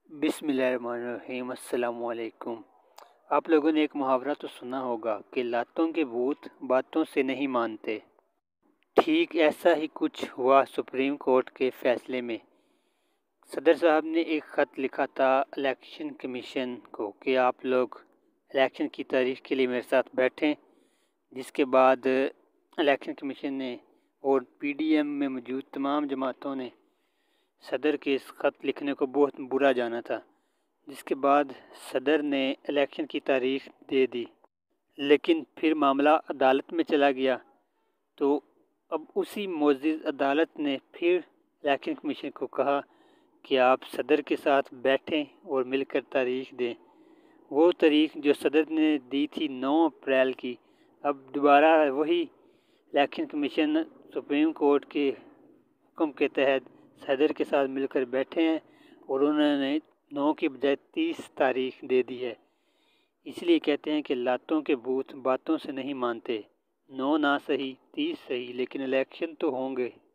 بسم اللہ الرحمن الرحیم۔ السلام علیکم۔ آپ لوگوں نے ایک محاورہ تو سنا ہوگا کہ لاتوں کے بھوت باتوں سے نہیں مانتے۔ ٹھیک ایسا ہی کچھ ہوا سپریم کورٹ کے فیصلے میں۔ صدر صاحب نے ایک خط لکھا تھا الیکشن کمیشن کو کہ آپ لوگ الیکشن کی تاریخ کے لیے میرے ساتھ بیٹھیں، جس کے بعد الیکشن کمیشن نے اور پی ڈی ایم میں موجود تمام جماعتوں نے صدر کے اس خط لکھنے کو بہت برا جانا تھا، جس کے بعد صدر نے الیکشن کی تاریخ دے دی۔ لیکن پھر معاملہ عدالت میں چلا گیا تو اب اسی معزز عدالت نے پھر الیکشن کمیشن کو کہا کہ آپ صدر کے ساتھ بیٹھیں اور مل کر تاریخ دیں۔ وہ تاریخ جو صدر نے دی تھی 9 اپریل کی، اب دوبارہ وہی الیکشن کمیشن سپریم کورٹ کے حکم کے تحت صدر کے ساتھ مل کر بیٹھے ہیں اور انہوں نے 9 کی بجائے 30 تاریخ دے دی ہے۔ اس لیے کہتے ہیں کہ لاتوں کے بھوت باتوں سے نہیں مانتے، 9 نہ صحیح 30 صحیح، لیکن الیکشن تو ہوں گے۔